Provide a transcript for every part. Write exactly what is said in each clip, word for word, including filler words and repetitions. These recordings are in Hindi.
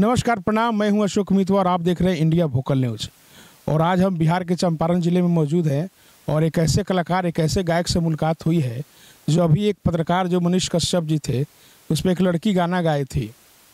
नमस्कार, प्रणाम। मैं हूं अशोक मितवा और आप देख रहे हैं इंडिया वोकल न्यूज़। और आज हम बिहार के चंपारण ज़िले में मौजूद हैं और एक ऐसे कलाकार, एक ऐसे गायक से मुलाकात हुई है जो अभी एक पत्रकार जो मनीष कश्यप जी थे, उस पर एक लड़की गाना गाई थी,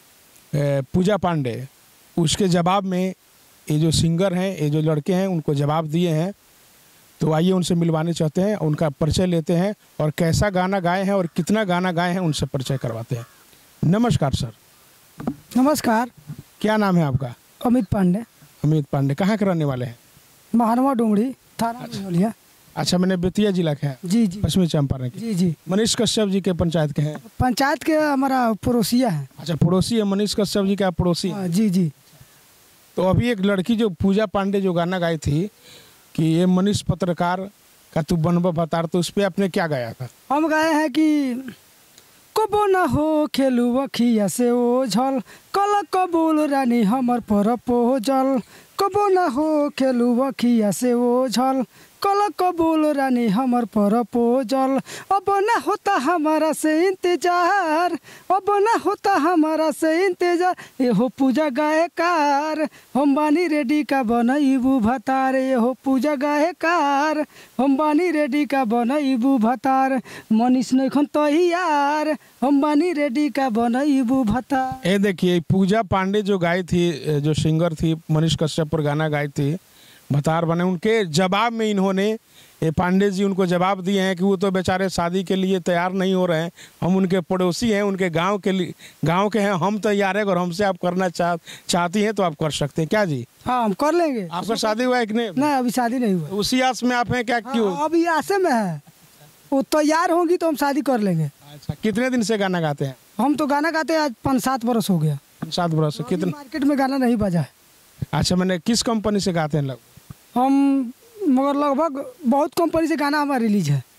पूजा पांडे। उसके जवाब में ये जो सिंगर हैं, ये जो लड़के हैं, उनको जवाब दिए हैं। तो आइए उनसे मिलवाने चाहते हैं, उनका परिचय लेते हैं और कैसा गाना गाए हैं और कितना गाना गाए हैं उनसे परिचय करवाते हैं। नमस्कार सर। नमस्कार। क्या नाम है आपका? अमित पांडे। अमित पांडे कहाँ के रहने वाले हैं? महानवा डोंगरी, थाना अच्छा, अच्छा मैंने बेतिया जिला के हैं। जी जी। पश्चिमी चंपारण के। जी जी। मनीष कश्यप जी के पंचायत के हैं? पंचायत के हमारा पड़ोसिया है। अच्छा, पड़ोसी है। मनीष कश्यप जी का पड़ोसी? जी जी। तो अभी एक लड़की जो पूजा पांडे जो गाना गाई थी कि ये मनीष पत्रकार का तू बनबा बतार, तो उस पर आपने क्या गाया था? हम गाए हैं कि कबो न हो खेलू अखिया से ओझल, कल कबूल रानी हमर पर पोजल। कबो न हो खेलू अखिया से ओझल, कल कबूल रानी हमर पर पोजल। अब न होता हमारा से इंतजार, अब न होता हमारा से इंतजार। ये हो पूजा गायकार, हम बानी रेडी का बनईबू भतार। ये हो पूजा गायकार, हम बानी रेडी का बनईबू भतार। मनीष नखन तैयार, हम बानी रेडी का बनईबू भतार। ये देखिए, पूजा पांडे जो गाई थी, जो सिंगर थी, मनीष कश्यप पर गाना गाई थी, भतार बने। उनके जवाब में इन्होंने, ये पांडे जी उनको जवाब दिए हैं कि वो तो बेचारे शादी के लिए तैयार नहीं हो रहे हैं, हम उनके पड़ोसी हैं, उनके गांव के लिए गांव के हैं, हम तैयार हैं। और हमसे आप करना चाह चाहती हैं तो आप कर सकते हैं। क्या जी? हाँ, हम कर लेंगे। आपका शादी हुआ है कि नहीं? नहीं, अभी शादी नहीं हुआ। उसी आस में आप हैं क्या? क्यों? हाँ, अभी आसे में है। वो तैयार होंगी तो हम शादी कर लेंगे। अच्छा, कितने दिन से गाना गाते हैं? हम तो गाना गाते हैं आज पाँच सात बरस हो गया। सात बरस से? कितने मार्केट में गाना नहीं बजा है। अच्छा, मैंने किस कंपनी से गाते हैं लोग? हम मगर लगभग बहुत कंपनी से गाना हमारा रिलीज है।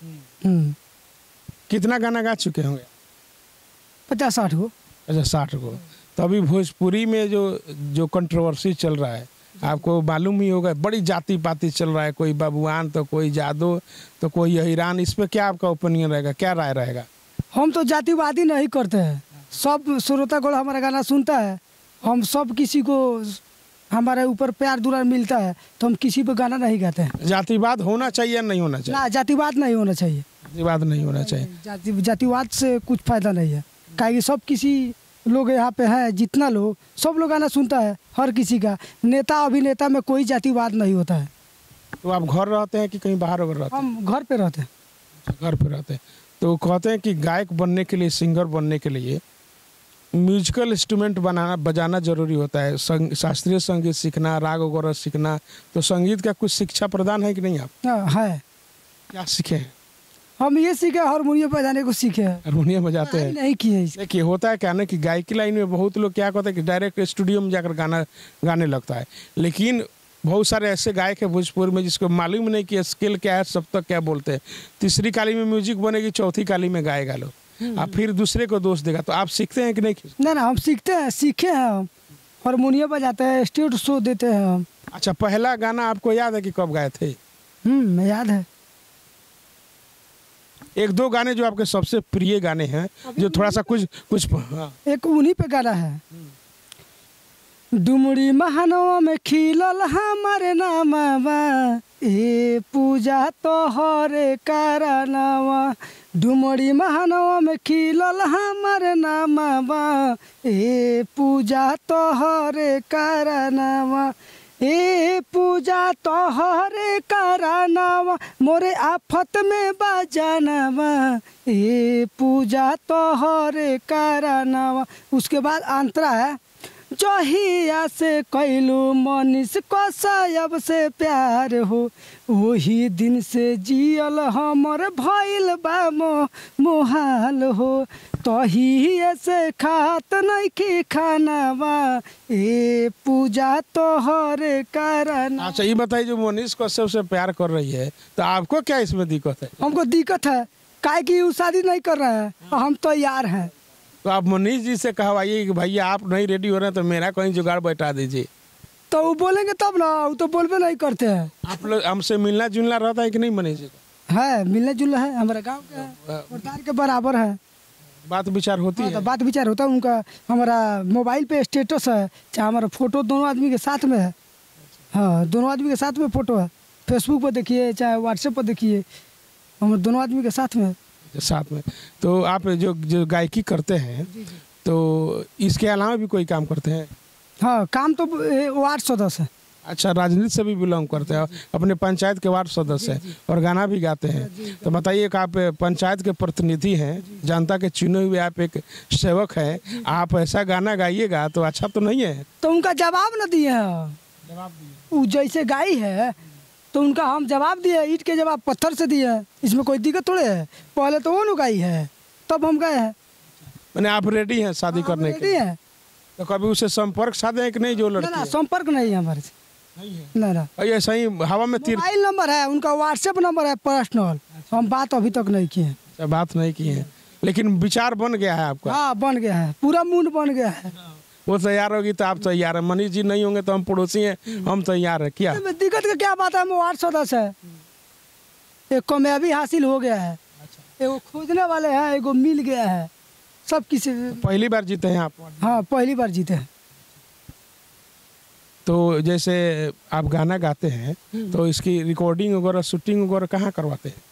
कितना गाना गा चुके होंगे? पचास साठ को। अच्छा, साठ को। तो अभी भोजपुरी में जो जो कंट्रोवर्सी चल रहा है, आपको मालूम ही होगा, बड़ी जाति पाति चल रहा है। कोई बबुआन तो कोई जादू तो कोई हिरान। इस पर क्या आपका ओपिनियन रहेगा, क्या राय रहेगा? हम तो जातिवादी नहीं करते हैं। सब श्रोतागण हमारा गाना सुनता है। हम सब किसी को हमारे ऊपर प्यार दुलार मिलता है तो हम किसी पे गाना नहीं गाते हैं। जातिवाद होना चाहिए या नहीं होना चाहिए? ना, जातिवाद नहीं होना चाहिए। जातिवाद नहीं होना चाहिए। जाति जातिवाद से कुछ फायदा नहीं है। काहे सब किसी लोग यहाँ पे हैं, जितना लोग सब लोग गाना सुनता है, हर किसी का। नेता अभिनेता में कोई जातिवाद नहीं होता है। तो आप घर रहते हैं कि कहीं बाहर रहते हैं? हम घर पे रहते हैं। घर पे रहते हैं। तो कहते हैं कि गायक बनने के लिए, सिंगर बनने के लिए म्यूजिकल इंस्ट्रूमेंट बनाना बजाना जरूरी होता है। संग, शास्त्रीय संगीत सीखना, राग वगैरह सीखना। तो संगीत का कुछ शिक्षा प्रदान है कि नहीं आप? हाँ है। क्या सीखे हैं? हम ये सीखे, हारमोनियम बजाने को सीखे हैं। हारमोनियम बजाते हैं? नहीं किए। देखिए, होता है क्या ना कि गायकी लाइन में बहुत लोग क्या कहते हैं कि डायरेक्ट स्टूडियो में जाकर गाना गाने लगता है। लेकिन बहुत सारे ऐसे गायक है भोजपुर में जिसको मालूम नहीं कि स्केल क्या है, सब तक क्या बोलते हैं। तीसरी काली में म्यूजिक बनेगी, चौथी काली में गाएगा लोग, आप फिर दूसरे को दोष देगा। तो आप सीखते हैं कि नहीं? ना ना, हम सीखते हैं, सीखे हैं। हम हारमोनियम बजाते हैं, स्टेज शो देते हैं हम। अच्छा, पहला गाना आपको याद है कि कब गाए थे? हम्म याद है। एक दो गाने जो आपके सबसे प्रिय गाने हैं, जो थोड़ा सा कुछ कुछ हाँ। एक उन्हीं पे गाना है। डुमरी महानवा में खिलल हमारे नामा, ए पूजा तोहरे कारनामा। डुमरी महानवा में खिलल हमारे नामा, ए पूजा तोहरे कारनामा। ए पूजा तोहरे कारनामा, मोरे आफत में बजानामा। ए पूजा तोहरे कारनामा। उसके बाद अंतरा है, जहिया से कैलू मनीष कश्यप से प्यार हो, वही दिन से जियल हमर भइल बा मोहाल हो। तहिए से खात नहीं की खानावा, ए पूजा तोहरे कारण। अच्छा, ये बताइए, जो मनीष कश्यप से प्यार कर रही है तो आपको क्या इसमें दिक्कत है? हमको दिक्कत है, काहे कि वो शादी नहीं कर रहे हैं, हम तो यार हैं। तो आप मनीष जी से कहवाइए कि भैया आप नहीं रेडी हो रहे हैं तो मेरा कहीं जुगाड़ बैठा दीजिए। तो वो बोलेंगे तब ना, वो तो बोलबे नहीं करते हैं। आप लोग हमसे मिलना जुलना रहता है कि नहीं मनीष जी? है, मिलना जुलना है, हमारे गांव के है, के बराबर है। बात विचार होती हाँ, है। तो बात विचार होता है उनका। हमारा मोबाइल पे स्टेटस है, चाहे हमारा फोटो दोनों आदमी के साथ में है। हाँ, दोनों आदमी के साथ में फोटो है। फेसबुक पर देखिए चाहे व्हाट्सएप पर देखिए, हम दोनों आदमी के साथ में है। साथ में। तो आप जो जो गायकी करते हैं, तो इसके अलावा भी कोई काम करते हैं? हाँ, काम तो ए, वार्ड सदस्य है। अच्छा, राजनीति से भी बिलोंग करते हैं, अपने पंचायत के वार्ड सदस्य हैं और गाना भी गाते हैं। तो बताइए कि आप पंचायत के प्रतिनिधि हैं, जनता के चुने हुए आप एक सेवक हैं, आप ऐसा गाना गाइएगा तो अच्छा तो नहीं है? तो उनका जवाब न दिए हैं। जवाब दिए। वो जैसे गाई है तो उनका हम जवाब दिए, ईंट के जवाब पत्थर से दिए हैं। इसमें कोई दिक्कत थोड़े है। पहले तो वो न गाई है, तब हम गए हैं। मैंने आप रेडी हैं शादी करने के लिए? है तो कभी उससे संपर्क साधे हैं कि नहीं? जो ना, लड़की ना है? संपर्क नहीं है हमारे से। नहीं है। ना ना और ऐसा ही हवा में तीर मोबाइल नंबर है उनका, व्हाट्सएप नंबर है पर्सनल। हम बात अभी तक नहीं किए हैं। से बात नहीं की है, लेकिन विचार बन गया है आपका। हाँ, बन गया है, पूरा मूड बन गया है। वो तैयार होगी तो आप तैयार हैं। मनीष जी नहीं होंगे तो हम पड़ोसी हैं, हम तैयार हैं। क्या इसमें दिक्कत का क्या बात है? हम वार्ड सदस्य है, एक कामयाबी हासिल हो गया है। एगो खोजने वाले हैं, एगो मिल गया है, सब किसी। पहली बार जीते हैं आप? हाँ, पहली बार जीते हैं। तो जैसे आप गाना गाते हैं तो इसकी रिकॉर्डिंग वगैरह शूटिंग वगैरह कहाँ करवाते हैं?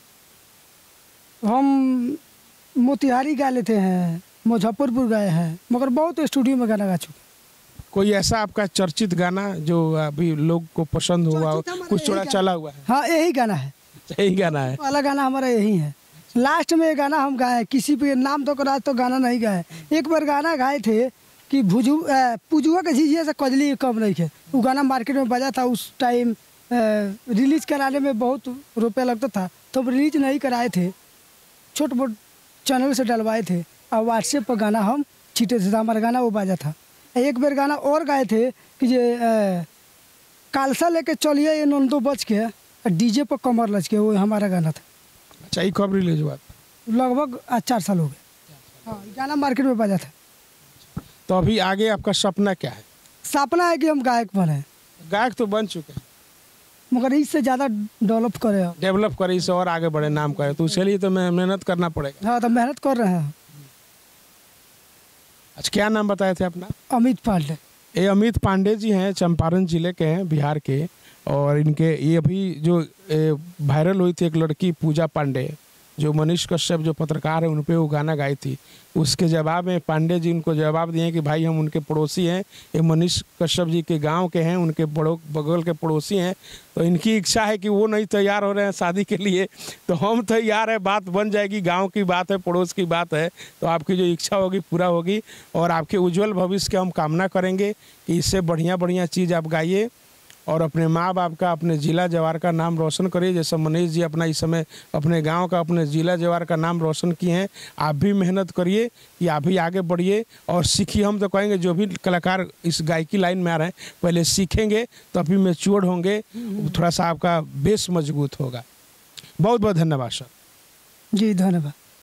हम मोतिहारी गा लेते हैं, मुजफ्फरपुर गए हैं, मगर बहुत स्टूडियो में गाना गा चुके। कोई ऐसा आपका चर्चित गाना जो अभी लोग को पसंद हुआ हो, चर्चित हमारा कुछ थोड़ा यही चला हुआ है? हाँ, यही गाना है, यही गाना है। वाला गाना हमारा यही है। लास्ट में ये गाना हम गाए, किसी पे नाम तो करा तो गाना नहीं गाए। एक बार गाना गाए थे कि भुजु पुजुआ के झिझिया से कजली कम नहीं है। वो गाना मार्केट में बजा था उस टाइम। रिलीज कराने में बहुत रुपया लगता था, तो रिलीज नहीं कराए थे, छोट मोट चैनल से डलवाए थे और व्हाट्सएप पर गाना हम छीटे थे, हमारा गाना वो बाजा था। एक बार गाना और गाए थे कि ये कालसा लेके चलिए ये नंदो बच के, डीजे पर कमर लच के, वो हमारा गाना था। अच्छा, ये कब रिलीज हुआ? लगभग आज चार साल हो गए। हाँ, गाना मार्केट में बजा था। तो अभी आगे आपका सपना क्या है? सपना है कि हम गायक बने, गायक तो बन चुके हैं, मगर इससे ज़्यादा डेवलप करे। डेवलप करें, इससे और आगे बढ़े, नाम करे, तो उसके लिए तो मैं मेहनत करना पड़ेगा। हाँ, तो मेहनत कर रहे हैं। अच्छा, क्या नाम बताए थे अपना? अमित पांडे। ये अमित पांडे जी हैं, चंपारण जिले के हैं, बिहार के। और इनके ये अभी जो वायरल हुई थी एक लड़की पूजा पांडे, जो मनीष कश्यप जो पत्रकार है उन पे वो गाना गाई थी, उसके जवाब में पांडे जी उनको जवाब दिए कि भाई हम उनके पड़ोसी हैं, ये मनीष कश्यप जी के गांव के हैं, उनके बड़ो बगल के पड़ोसी हैं। तो इनकी इच्छा है कि वो नहीं तैयार हो रहे हैं शादी के लिए, तो हम तैयार है, बात बन जाएगी। गांव की बात है, पड़ोस की बात है, तो आपकी जो इच्छा होगी पूरा होगी। और आपके उज्जवल भविष्य की हम कामना करेंगे कि इससे बढ़िया बढ़िया चीज़ आप गाइए और अपने माँ बाप का, अपने ज़िला जवार का नाम रोशन करिए। जैसे मनीष जी अपना इस समय अपने गांव का, अपने ज़िला जवार का नाम रोशन किए हैं। आप भी मेहनत करिए कि आप भी आगे बढ़िए और सीखिए। हम तो कहेंगे जो भी कलाकार इस गायकी लाइन में आ रहे हैं, पहले सीखेंगे तो अभी मैच्योर होंगे, थोड़ा सा आपका बेस मजबूत होगा। बहुत बहुत धन्यवाद सर। जी धन्यवाद।